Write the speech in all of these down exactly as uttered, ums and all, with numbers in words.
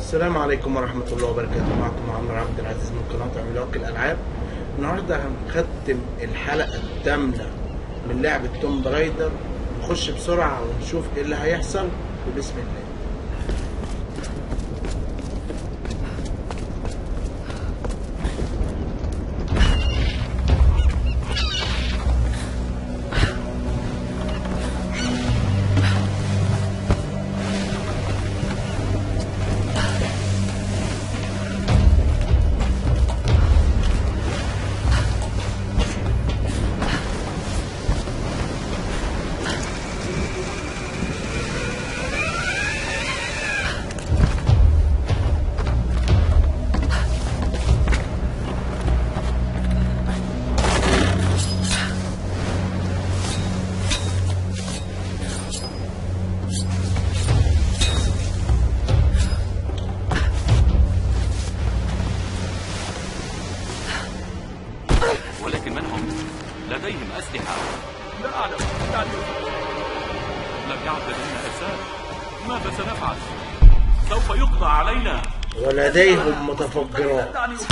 السلام عليكم ورحمة الله وبركاته. معكم عمرو عبد العزيز من قناة عملاق الألعاب. النهاردة هنختم الحلقة الثامنة من لعبة توم برايدر. نخش بسرعة ونشوف ايه اللي هيحصل وبسم الله. ولكن من هم؟ لديهم أسلحة. لا أعلم. لم يعد لدينا أسلحة. ماذا سنفعل؟ سوف يقضى علينا. ولديهم متفجرات.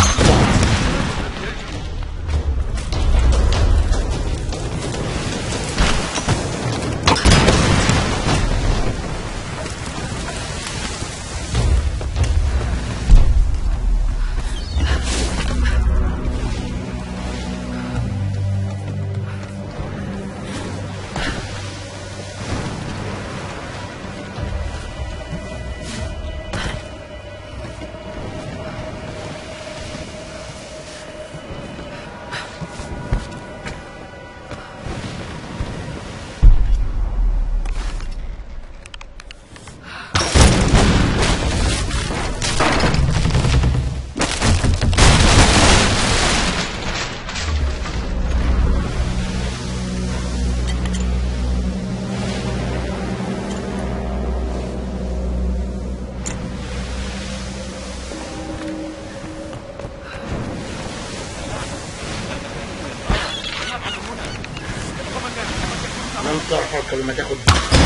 لن ترحق لما تاخد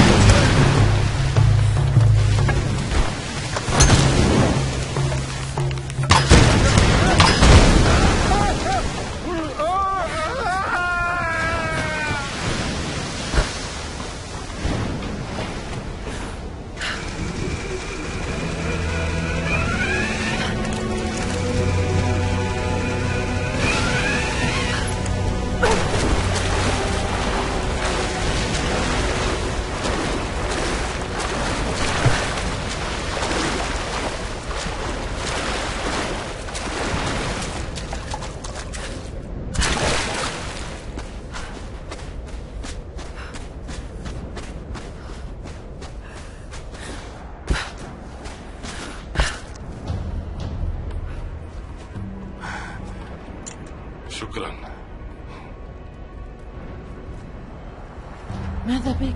شكرا. ماذا بك؟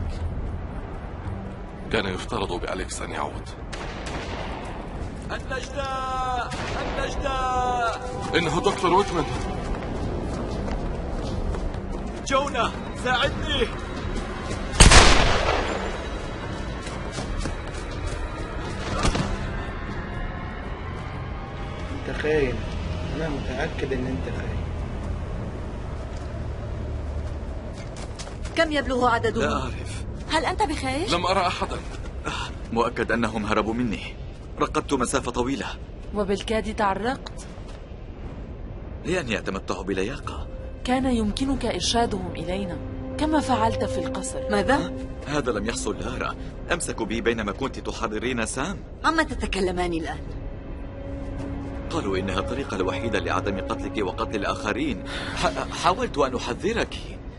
كان يفترض بأليكس أن يعود. النجدة النجدة إنه دكتور ويتمان. جونا ساعدني. انت خاين. انا متأكد ان انت خاين. كم يبلغ عددهم؟ لا أعرف. هل أنت بخير؟ لم أرى أحدا. مؤكد أنهم هربوا مني. رقدت مسافة طويلة وبالكاد تعرقت. لأني أتمتع بلياقة. كان يمكنك إرشادهم إلينا كما فعلت في القصر. ماذا؟ هذا لم يحصل لارا. أمسكوا بي بينما كنت تحررين سام. عما تتكلمان الآن؟ قالوا إنها الطريقة الوحيدة لعدم قتلك وقتل الآخرين. ح- حاولت أن أحذرك.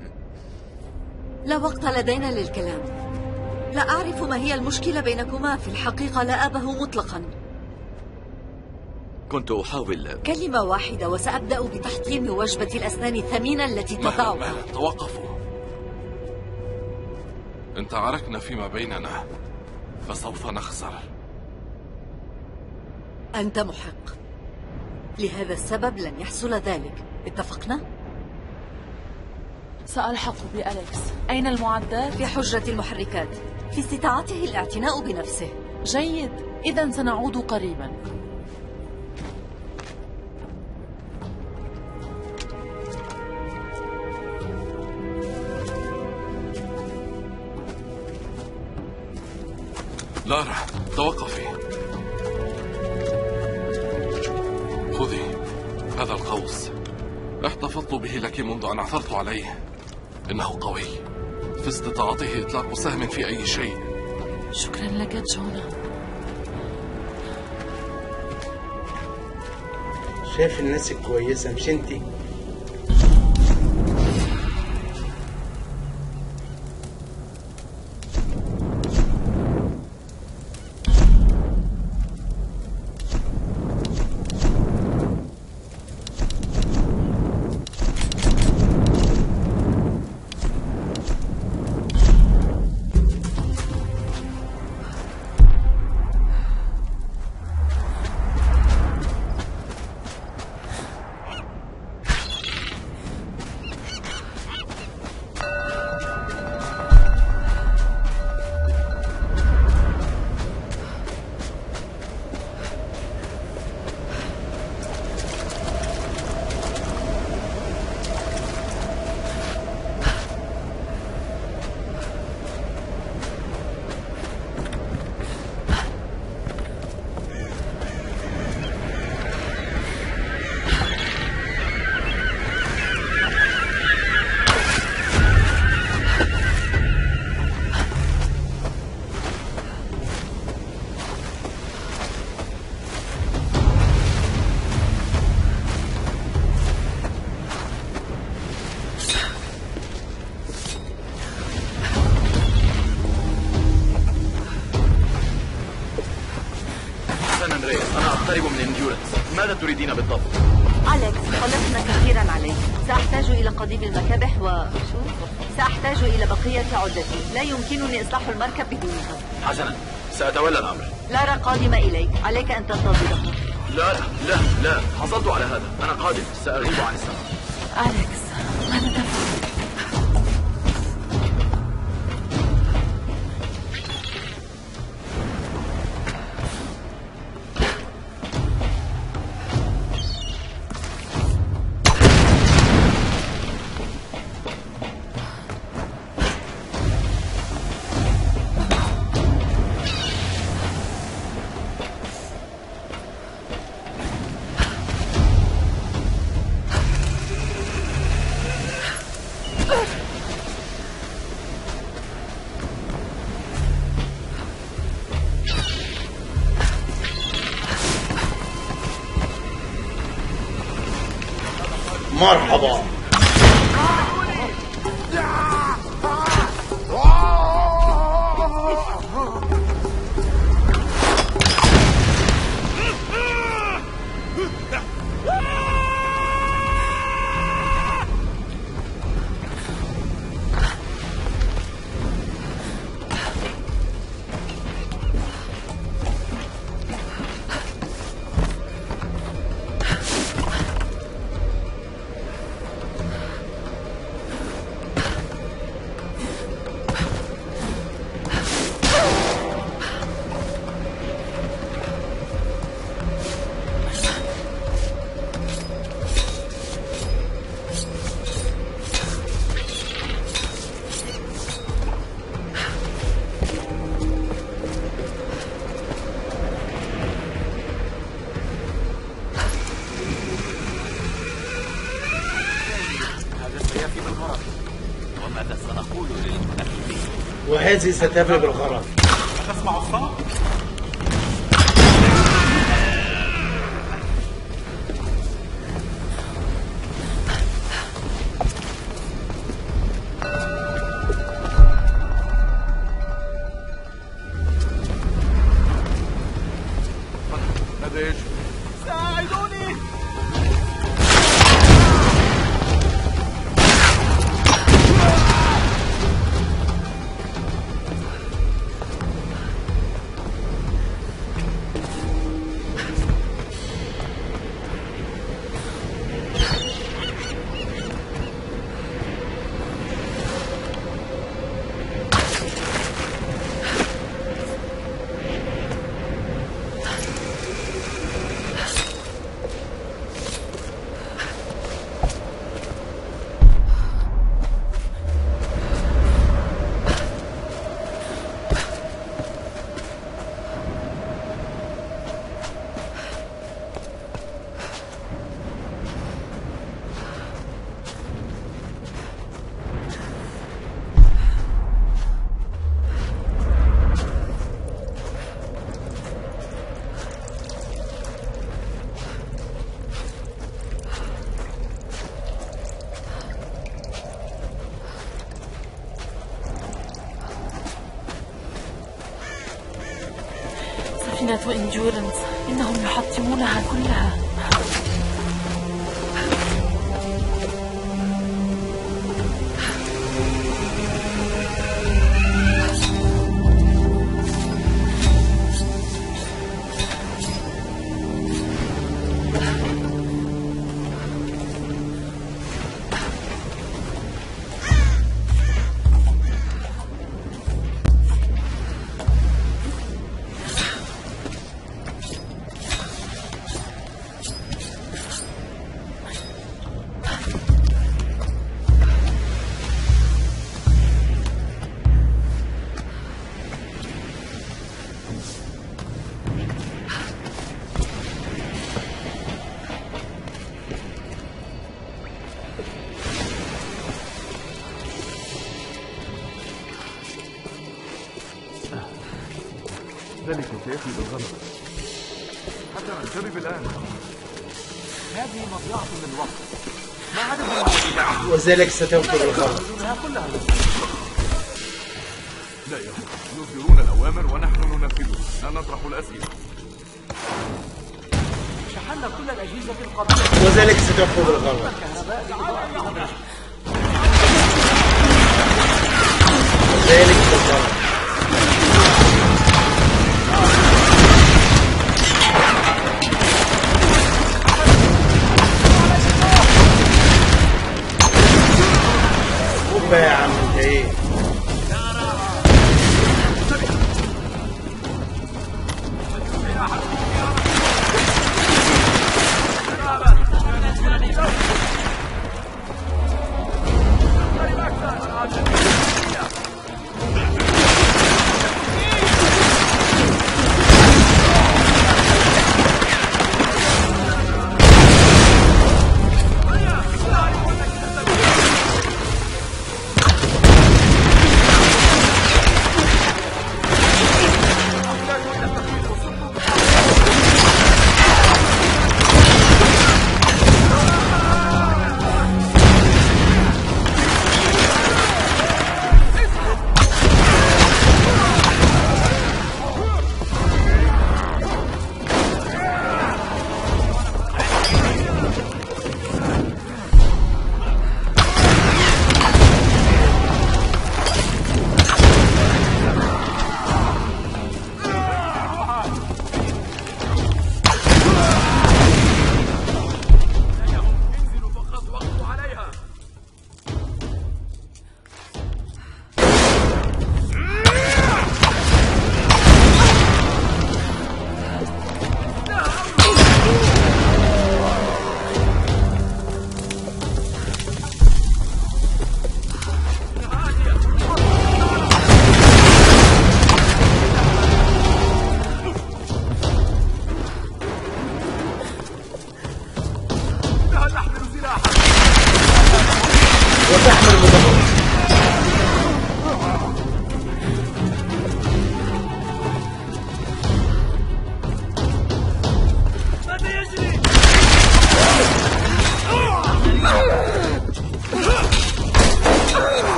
لا وقت لدينا للكلام. لا أعرف ما هي المشكلة بينكما. في الحقيقة لا أبه مطلقا. كنت أحاول. كلمة واحدة وسأبدأ بتحطيم وجبة الأسنان الثمينة التي تضعها. مهلا توقفوا. إن تعاركنا فيما بيننا فسوف نخسر. أنت محق. لهذا السبب لن يحصل ذلك. اتفقنا؟ سألحق بأليكس. أين المعدات؟ في حجرة المحركات. في استطاعته الاعتناء بنفسه. جيد. إذا سنعود قريبا. لارا، توقفي. خذي هذا القوس، احتفظت به لك منذ أن عثرت عليه. إنه قوي في استطاعته إطلاق سهم في أي شيء. شكرا لك جونا. شايف الناس الكويسة مش انتي؟ أنا أقترب من انديورنس. ماذا تريدين بالضبط؟ أليكس، خلصنا كثيرا عليك. سأحتاج إلى قضيب المكابح و شو؟ سأحتاج إلى بقية عدتي. لا يمكنني إصلاح المركب بدونها. حسنا، سأتولى الأمر. لارا قادمة إليك، عليك أن تنتظرها. لا لا لا، حصلت على هذا. أنا قادم، سأغيب عن السماء. أليكس، ماذا تفعل؟ مرحبا. وماذا سنقول للمنافقين؟ وهذه ستفي بالغرض. تسمع الصوت؟ ماذا يجري؟ ساعدوني! سفينة إنديورنس، إنهم يحطمونها كلها. ذلك سيأتي بالغلط. حتى نقترب الآن. هذه مضيعة من الوقت. ما عدد وذلك ستوفر الغلط. لا يا أخي، يصدرون الأوامر ونحن ننفذها، لا نطرح الأسئلة. شحنا كل الأجهزة القادمة. وذلك ستوفر الغلط. وذلك بالغلط. خد بقى يا عم انت ايه؟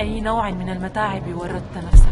بأي نوع من المتاعب وردت نفسك؟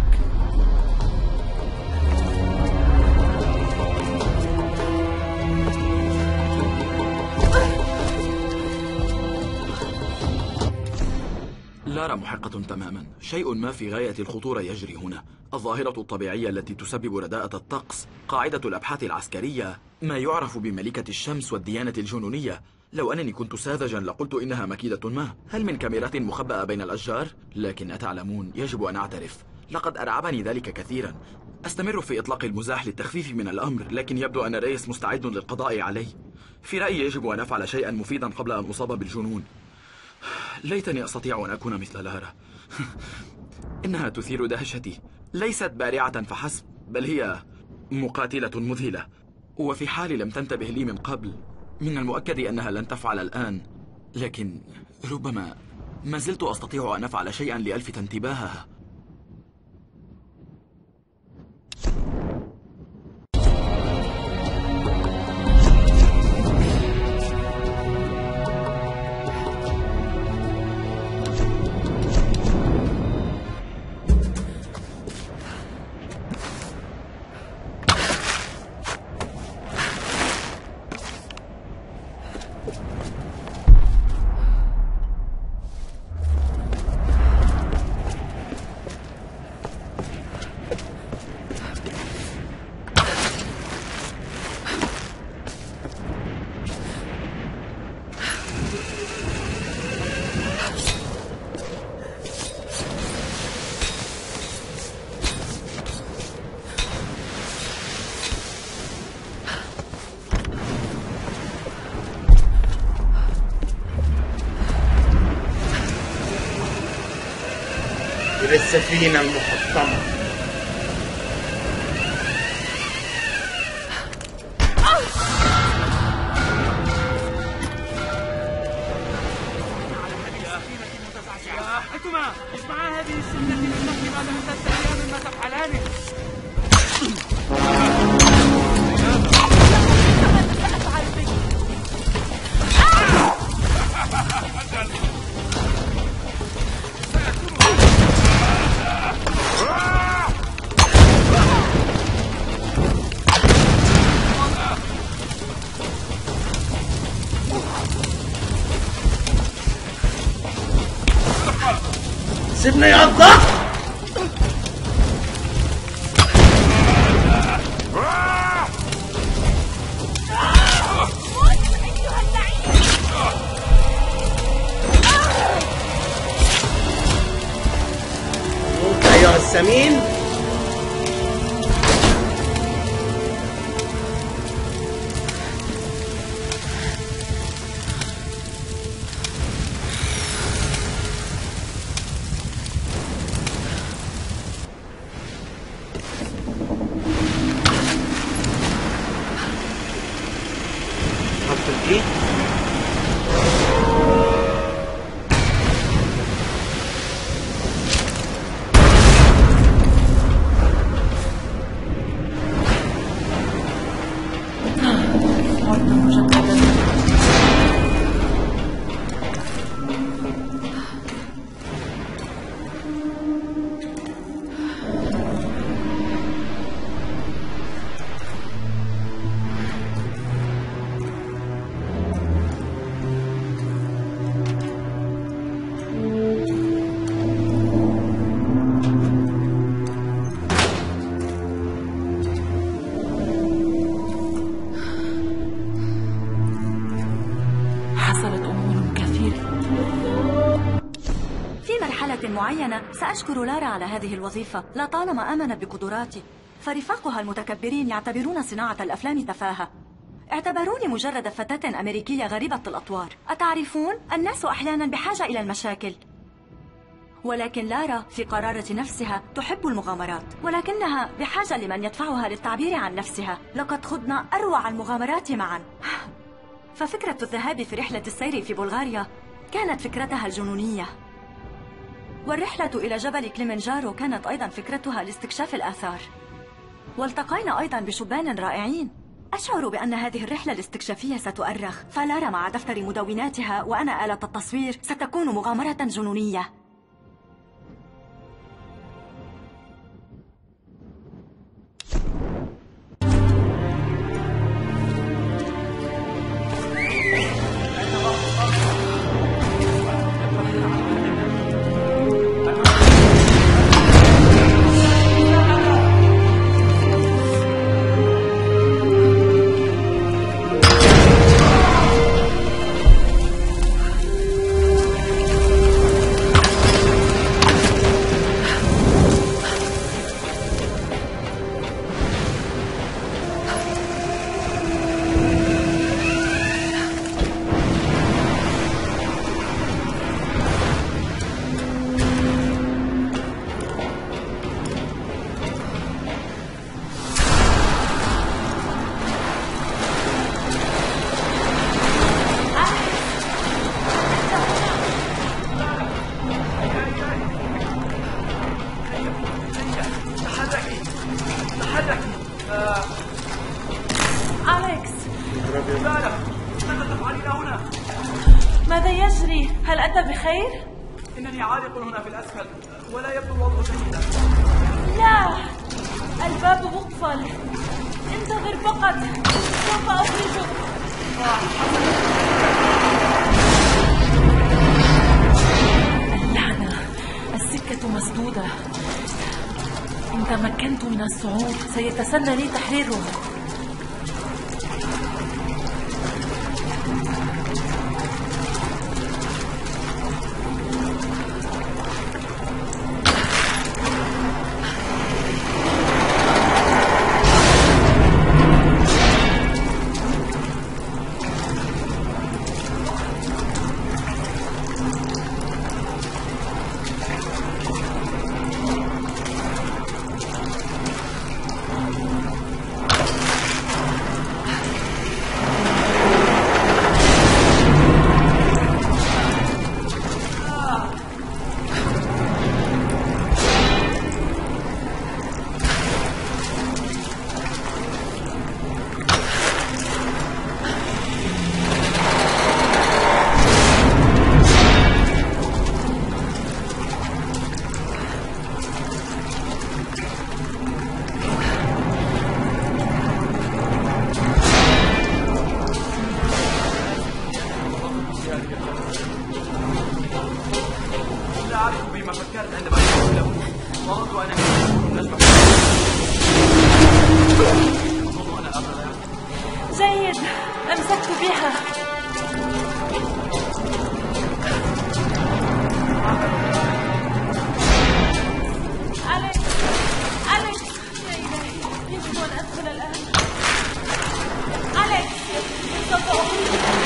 لارا محقة تماما. شيء ما في غاية الخطورة يجري هنا. الظاهرة الطبيعية التي تسبب رداءة الطقس، قاعدة الأبحاث العسكرية، ما يعرف بملكة الشمس والديانة الجنونية. لو أنني كنت ساذجا لقلت إنها مكيدة ما. هل من كاميرات مخبأة بين الأشجار؟ لكن أتعلمون، يجب أن أعترف، لقد أرعبني ذلك كثيرا. أستمر في إطلاق المزاح للتخفيف من الأمر، لكن يبدو أن ريس مستعد للقضاء علي. في رأيي يجب أن أفعل شيئا مفيدا قبل أن أصاب بالجنون. ليتني أستطيع أن أكون مثل لارا. إنها تثير دهشتي، ليست بارعة فحسب، بل هي مقاتلة مذهلة. وفي حال لم تنتبه لي من قبل، من المؤكد أنها لن تفعل الآن. لكن ربما ما زلت أستطيع أن أفعل شيئا لألفت انتباهها. السفينة المحطمة. أنتما اسمعا هذه السنة التي بعد ثلاثة أيام ما تفعلان. سيبني يا الضغط. موت أيها السمين. معينة سأشكر لارا على هذه الوظيفة. لطالما آمنت بقدراتي، فرفاقها المتكبرين يعتبرون صناعة الأفلام تفاهة. اعتبروني مجرد فتاة أمريكية غريبة الأطوار. أتعرفون، الناس أحيانا بحاجة إلى المشاكل، ولكن لارا في قرارة نفسها تحب المغامرات، ولكنها بحاجة لمن يدفعها للتعبير عن نفسها. لقد خضنا أروع المغامرات معا. ففكرة الذهاب في رحلة السير في بلغاريا كانت فكرتها الجنونية، والرحلة إلى جبل كليمنجارو كانت أيضا فكرتها لاستكشاف الآثار. والتقينا أيضا بشبان رائعين. أشعر بأن هذه الرحلة الاستكشافية ستؤرخ، فلارا مع دفتر مدوناتها وأنا آلة التصوير ستكون مغامرة جنونية. أليكس، ماذا تفعلين هنا؟ ماذا يجري؟ هل أنت بخير؟ إنني عالق هنا في الأسفل ولا يبدو الوضع جيدا. لا، الباب مقفل. انتظر فقط، سوف أخرجك. اللعنة، السكة مسدودة. إن تمكنت من الصعود سيتسنى لي تحريرها. لا أعرف بما فكرت عندما قلت له وأرجو أن أكون جيد، أمسكت بها. أليكس، أليكس، يا إلهي، يجب أن أدخل الآن. أليكس، سوف أخرجك.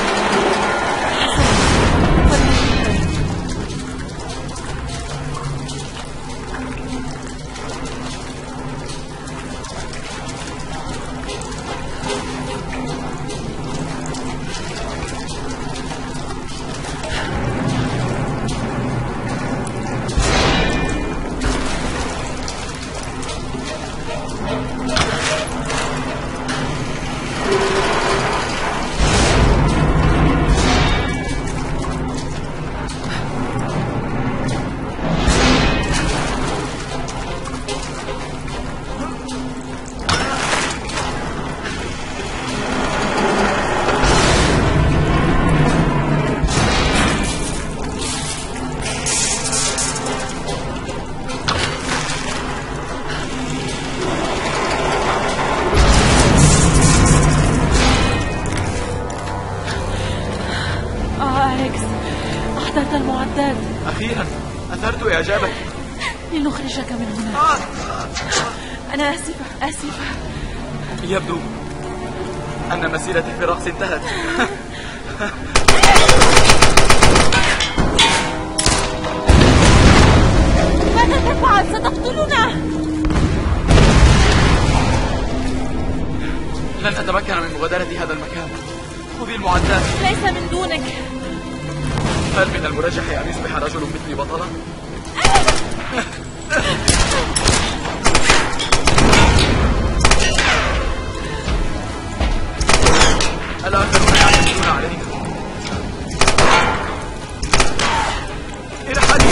أحضرت المعدات. أخيرا أثرت إعجابك. لنخرجك من هنا. أنا آسفة آسفة. يبدو أن مسيرتي في الرقص انتهت. ماذا تفعل؟ ستقتلنا. لن أتمكن من مغادرة هذا المكان. خذي المعدات. ليس من دونك. هل من المرجح أن يصبح رجل مثلي بطلا؟ الآخرون يعتمدون عليك. إلى حالي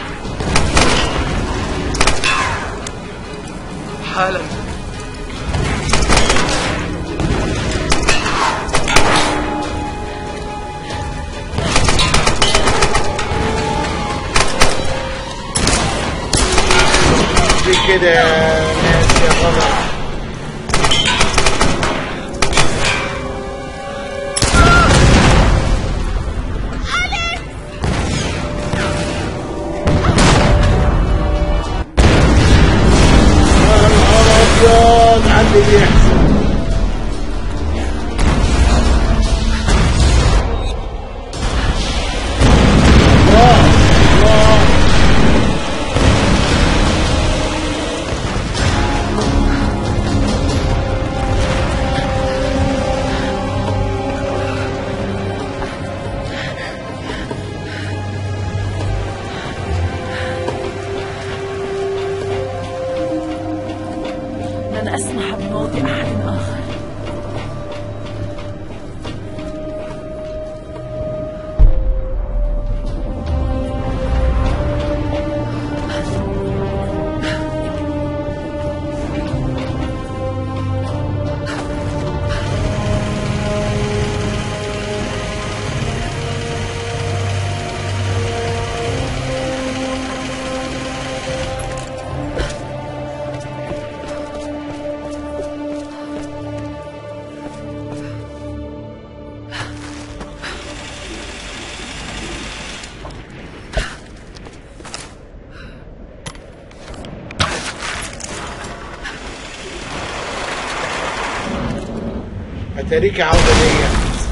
حالا. كده ناس يا غلط. اللي بيحصل الله الله لن أسمح بموت أحد آخر. اتاريكي عودة ليا.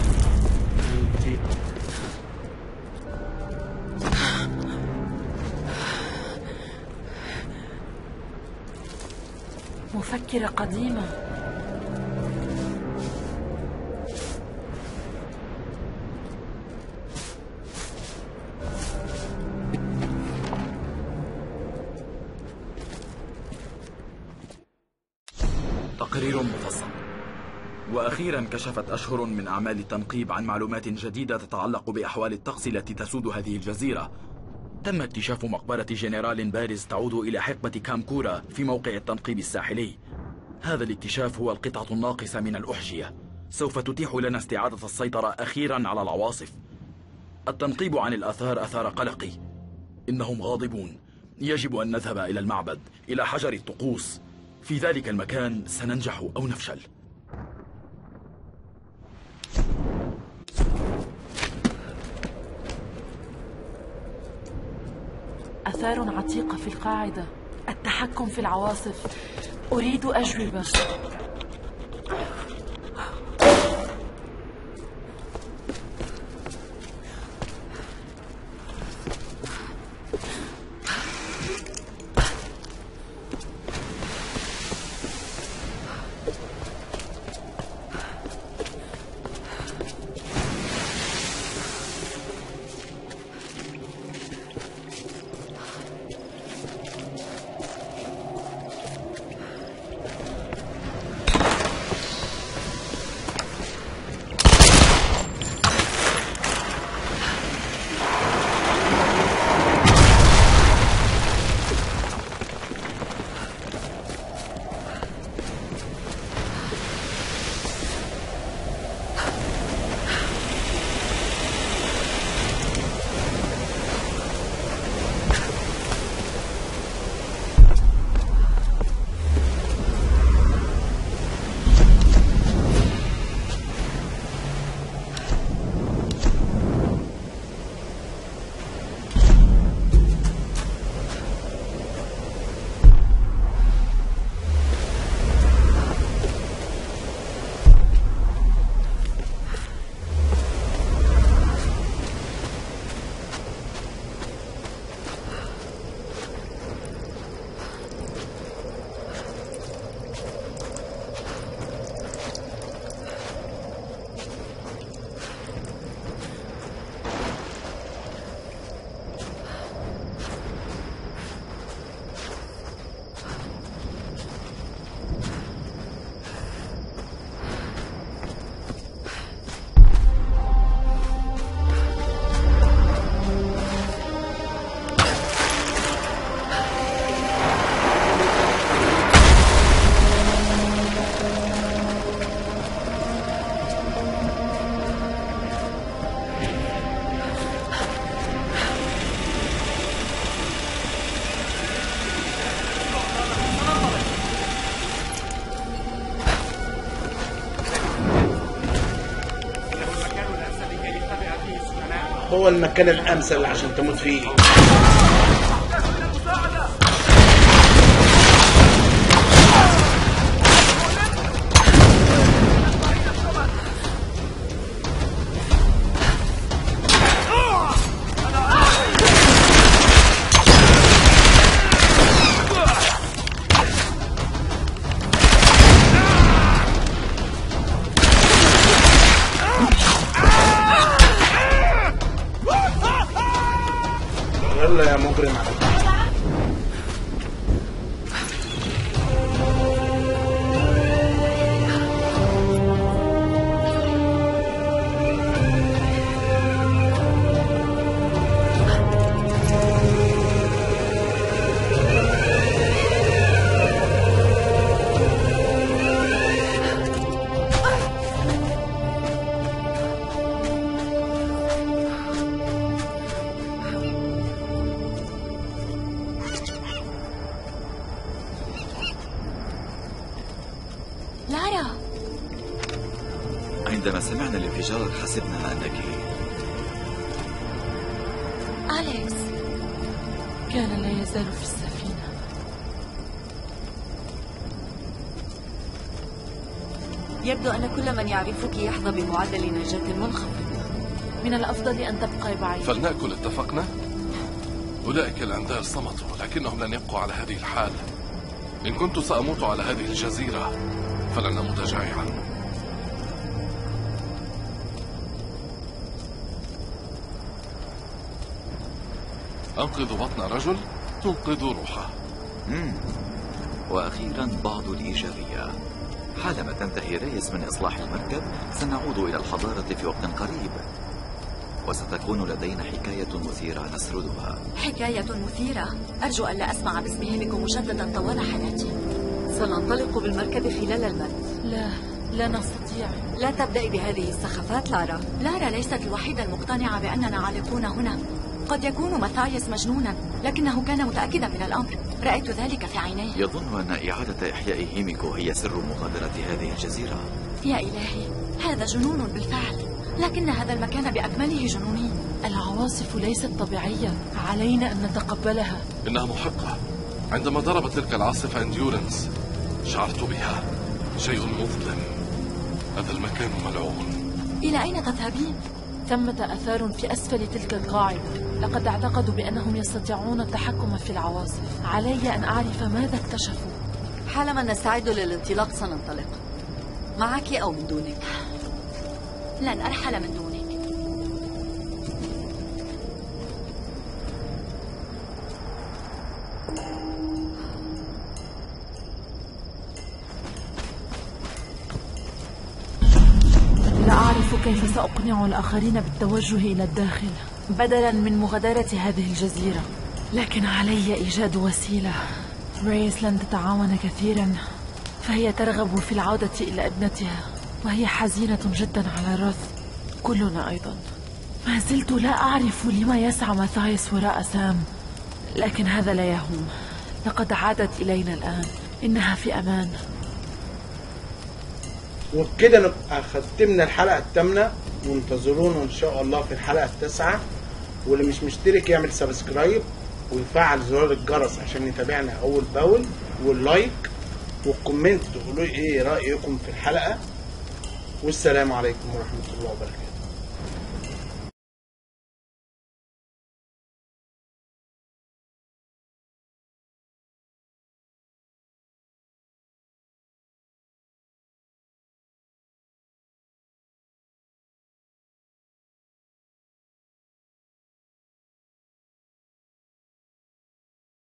مفكرة قديمة. تقرير مفصل. وأخيرا كشفت أشهر من أعمال التنقيب عن معلومات جديدة تتعلق بأحوال الطقس التي تسود هذه الجزيرة. تم اكتشاف مقبرة جنرال بارز تعود إلى حقبة كامكورا في موقع التنقيب الساحلي. هذا الاكتشاف هو القطعة الناقصة من الأحجية، سوف تتيح لنا استعادة السيطرة أخيرا على العواصف. التنقيب عن الآثار أثار قلقي. إنهم غاضبون. يجب أن نذهب إلى المعبد، إلى حجر الطقوس. في ذلك المكان سننجح أو نفشل. آثار عتيقة في القاعدة. التحكم في العواصف. أريد أجوبة. هو المكان الامثل عشان تموت فيه. يلا لارا، عندما سمعنا الانفجار حسبنا أنك... أليكس. كان لا يزال في السفينة. يبدو أن كل من يعرفك يحظى بمعدل نجاة منخفض. من الأفضل أن تبقي بعيد. فلنأكل، اتفقنا؟ أولئك الأندال صمتوا، لكنهم لن يبقوا على هذه الحال. إن كنت سأموت على هذه الجزيرة فلن أموت جائعا. أنقذ بطن رجل تنقذ روحه. مم. وأخيرا بعض الإيجابية. حالما تنتهي ريس من إصلاح المركب سنعود إلى الحضارة في وقت قريب، وستكون لدينا حكاية مثيرة نسردها. حكاية مثيرة؟ أرجو أن لا أسمع باسم هيميكو مجددا طوال حياتي. سننطلق بالمركب خلال المد. لا، لا نستطيع. لا تبدأي بهذه السخافات لارا. لارا ليست الوحيدة المقتنعة بأننا عالقون هنا. قد يكون ماثايس مجنونا، لكنه كان متأكدا من الأمر. رأيت ذلك في عينيه. يظن أن إعادة إحياء هيميكو هي سر مغادرة هذه الجزيرة. يا إلهي، هذا جنون بالفعل، لكن هذا المكان بأكمله جنوني. العواصف ليست طبيعية، علينا أن نتقبلها. إنها محقة. عندما ضربت تلك العاصفة انديورنس شعرت بها. شيء مظلم. هذا المكان ملعون. إلى أين تذهبين؟ ثمة آثار في أسفل تلك القاعدة. لقد اعتقدوا بأنهم يستطيعون التحكم في العواصف. علي أن أعرف ماذا اكتشفوا. حالما نستعد للانطلاق سننطلق. معك أو من دونك؟ لن أرحل من دونك. لا أعرف كيف سأقنع الآخرين بالتوجه إلى الداخل بدلاً من مغادرة هذه الجزيرة، لكن علي إيجاد وسيلة. ريس لن تتعاون كثيراً، فهي ترغب في العودة إلى ابنتها، وهي حزينة جداً على الرث. كلنا أيضاً. ما زلت لا أعرف لما يسعى ماثايس وراء سام، لكن هذا لا يهم. لقد عادت إلينا الآن. إنها في أمان. وبكده نبقى ختمنا الحلقة الثامنة، وانتظرونا ان شاء الله في الحلقة التاسعة. واللي مش مشترك يعمل سبسكرايب ويفعل زرار الجرس عشان يتابعنا اول باول، واللايك والكومنت تقولوا ايه رأيكم في الحلقة. والسلام عليكم ورحمة الله وبركاته.